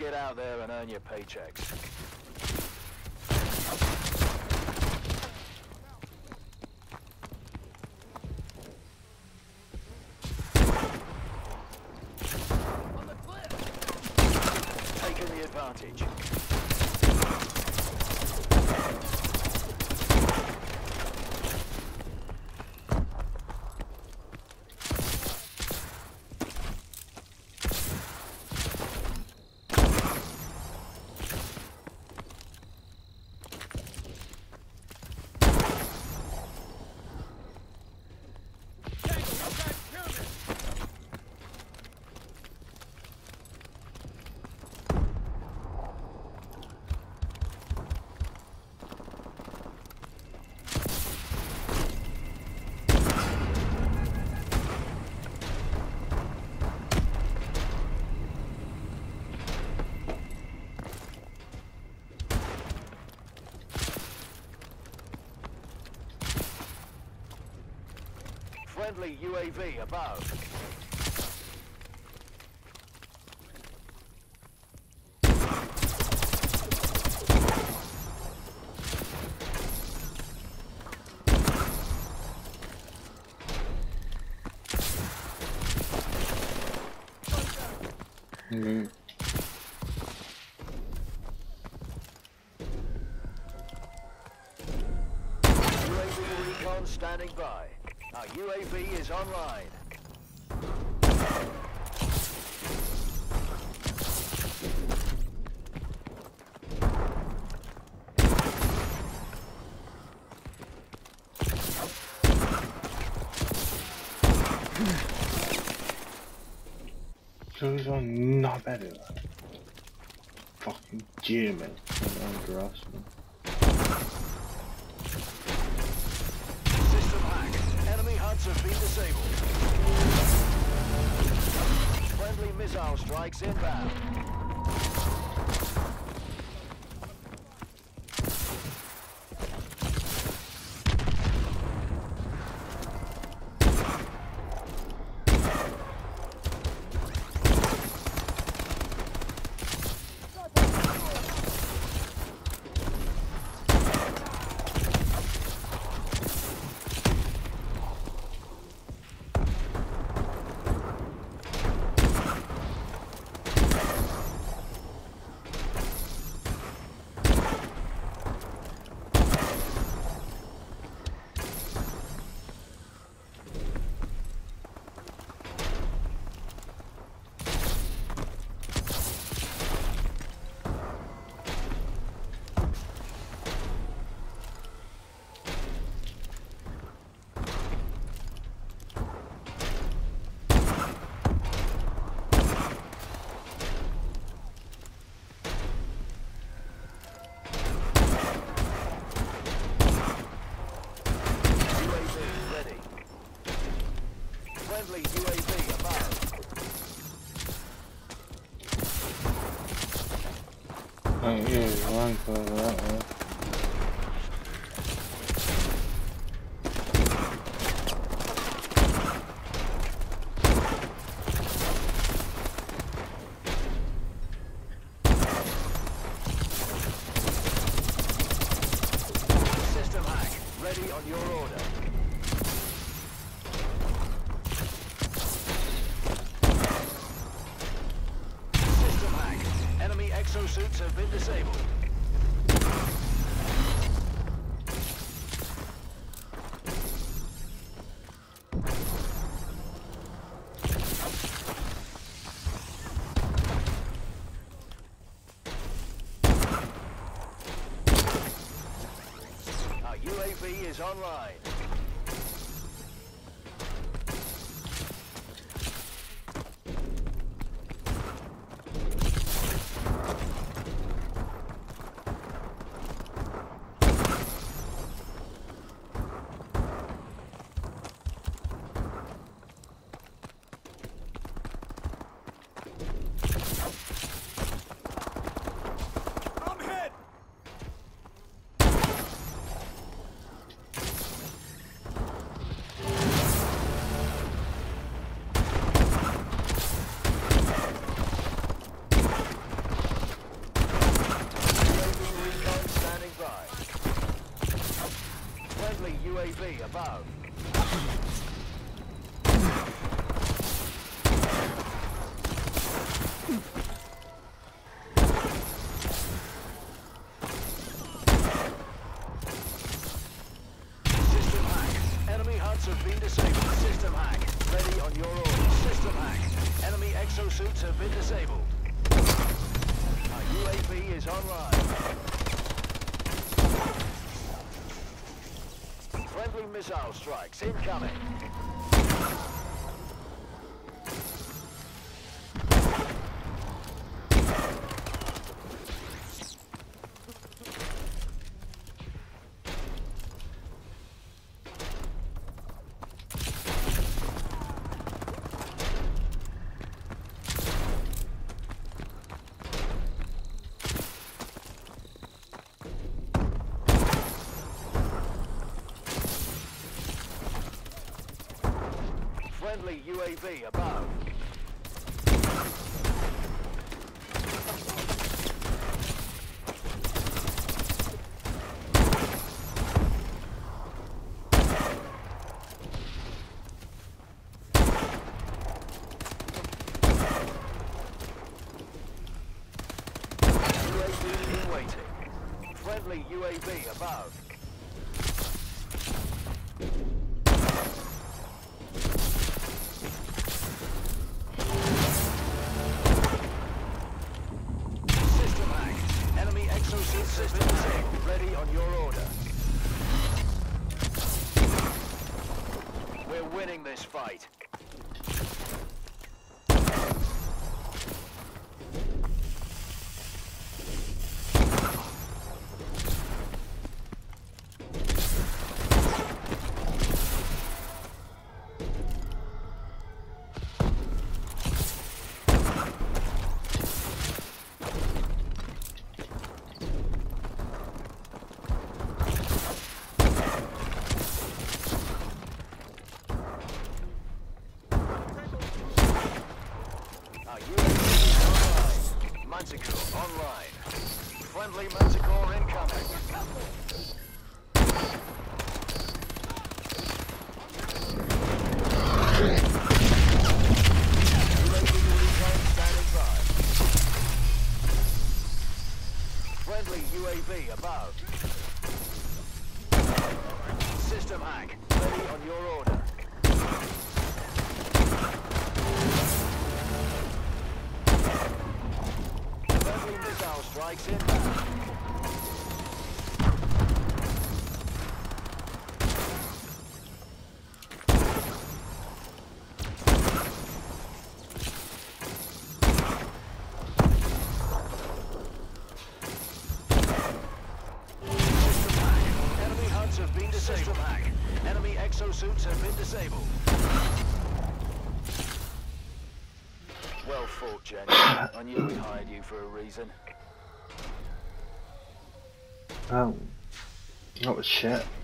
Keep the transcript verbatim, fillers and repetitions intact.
get out there and earn your paychecks. Taking the advantage. Friendly U A V above. Mm-hmm. U A V recon standing by. Our U A V is online. Those are not better. Fucking German. Under us, man. System hacked. Enemy hunts have been disabled. Friendly missile strikes inbound. Friendly U A V above. Oh yeah, one for that one. System hack. Ready on your order. Exosuits have been disabled. Our U A V is online. exosuits have been disabled. Our U A V is online. Friendly missile strikes incoming. Friendly U A V above. U A V in waiting. Friendly U A V above. System is ready on your order. We're winning this fight. Manticore online. Friendly Manticore incoming. U A V recon standing by. Friendly U A V above. System hack ready on your order. Missile strikes inbound. Enemy hunts have been disabled. System hack. Enemy exosuits have been disabled. Well fought, Jenny. I knew we hired you for a reason. Oh, that was shit.